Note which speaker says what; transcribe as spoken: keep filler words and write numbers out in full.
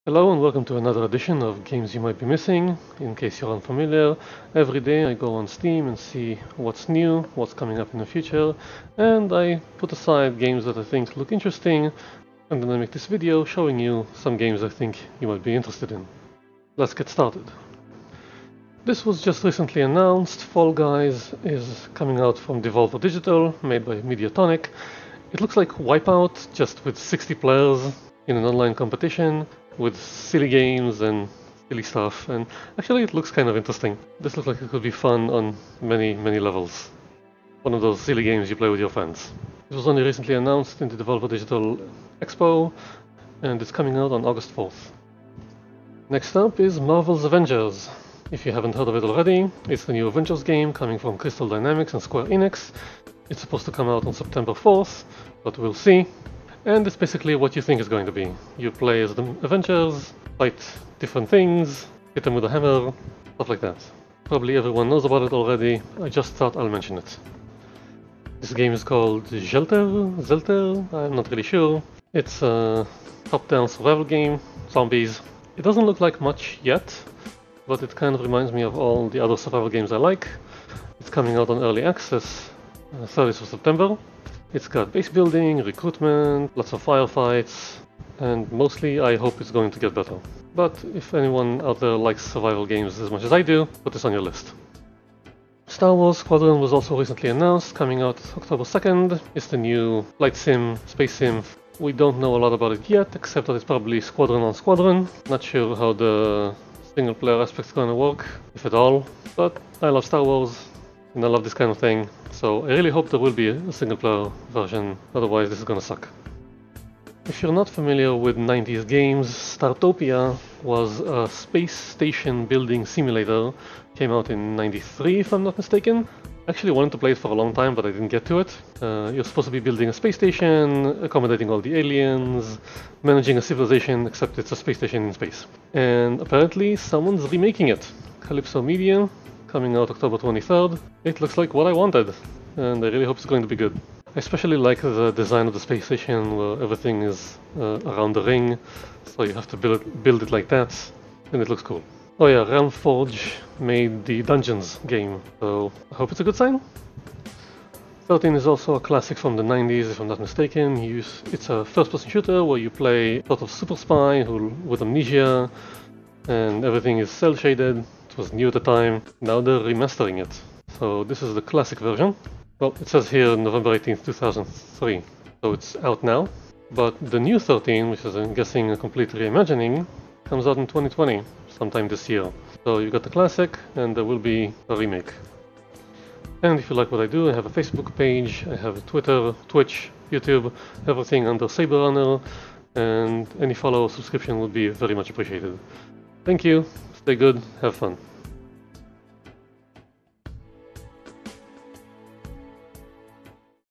Speaker 1: Hello and welcome to another edition of Games You Might Be Missing. In case you're unfamiliar, every day I go on Steam and see what's new, what's coming up in the future, and I put aside games that I think look interesting, and then I make this video showing you some games I think you might be interested in. Let's get started. This was just recently announced. Fall Guys is coming out from Devolver Digital, made by Mediatonic. It looks like Wipeout, just with sixty players in an online competition, with silly games and silly stuff, and actually it looks kind of interesting. This looks like it could be fun on many, many levels. One of those silly games you play with your friends. It was only recently announced in the Devolver Digital Expo, and it's coming out on August fourth. Next up is Marvel's Avengers. If you haven't heard of it already, it's the new Avengers game coming from Crystal Dynamics and Square Enix. It's supposed to come out on September fourth, but we'll see. And it's basically what you think it's going to be. You play as the Avengers, fight different things, hit them with a hammer, stuff like that. Probably everyone knows about it already, I just thought I'll mention it. This game is called Zhelter? Zhelter? I'm not really sure. It's a top-down survival game, zombies. It doesn't look like much yet, but it kind of reminds me of all the other survival games I like. It's coming out on early access, uh, thirtieth of September. It's got base building, recruitment, lots of firefights, and mostly I hope it's going to get better. But if anyone out there likes survival games as much as I do, put this on your list. Star Wars Squadrons was also recently announced, coming out October second. It's the new flight sim, space sim. We don't know a lot about it yet, except that it's probably squadron on squadron. Not sure how the single player aspect is going to work, if at all. But I love Star Wars, and I love this kind of thing. So I really hope there will be a single player version, otherwise this is gonna suck. If you're not familiar with nineties games, Startopia was a space station building simulator. Came out in ninety-three if I'm not mistaken. I actually wanted to play it for a long time but I didn't get to it. Uh, you're supposed to be building a space station, accommodating all the aliens, managing a civilization, except it's a space station in space. And apparently someone's remaking it. Calypso Media, coming out October twenty-third. It looks like what I wanted, and I really hope it's going to be good. I especially like the design of the space station, where everything is uh, around the ring, so you have to build it, build it like that, and it looks cool. Oh yeah, Realm Forge made the Dungeons game, so I hope it's a good sign. thirteen is also a classic from the nineties, if I'm not mistaken. You use, it's a first-person shooter where you play a sort of super spy who, with amnesia, and everything is cel-shaded. It was new at the time. Now they're remastering it. So this is the classic version. Well, it says here November eighteenth two thousand three, so it's out now. But the new thirteen, which is I'm guessing a complete reimagining, comes out in twenty twenty, sometime this year. So you've got the classic, and there will be a remake. And if you like what I do, I have a Facebook page, I have a Twitter, Twitch, YouTube, everything under SaberRunner, and any follow or subscription would be very much appreciated. Thank you, stay good, have fun.